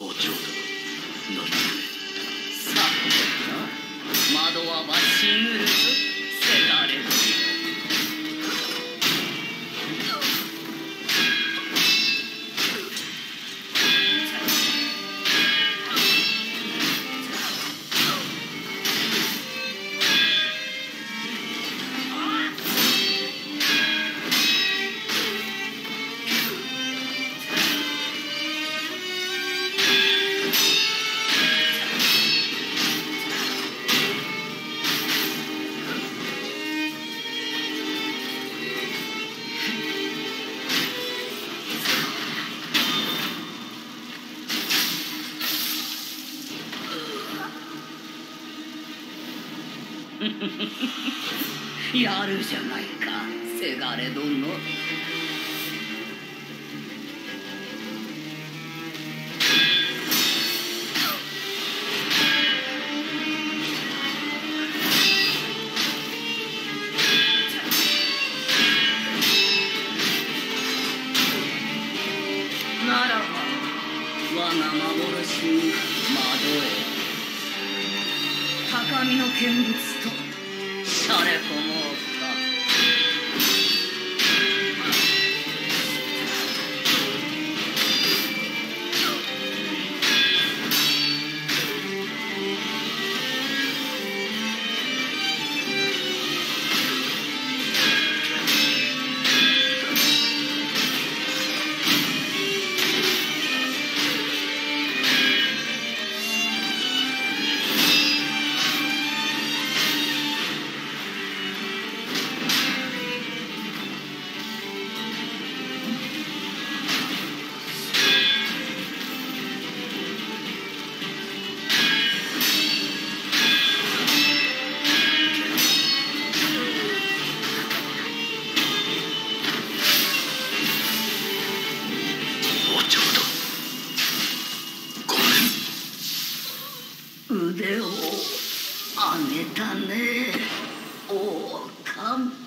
お嬢だ。何故。 さてな、窓はしぐるせがれる。やるじゃないか、せがれ殿。ならば我が幻に窓へ高みの見物としゃれ込もうか。腕を上げたね、王冠。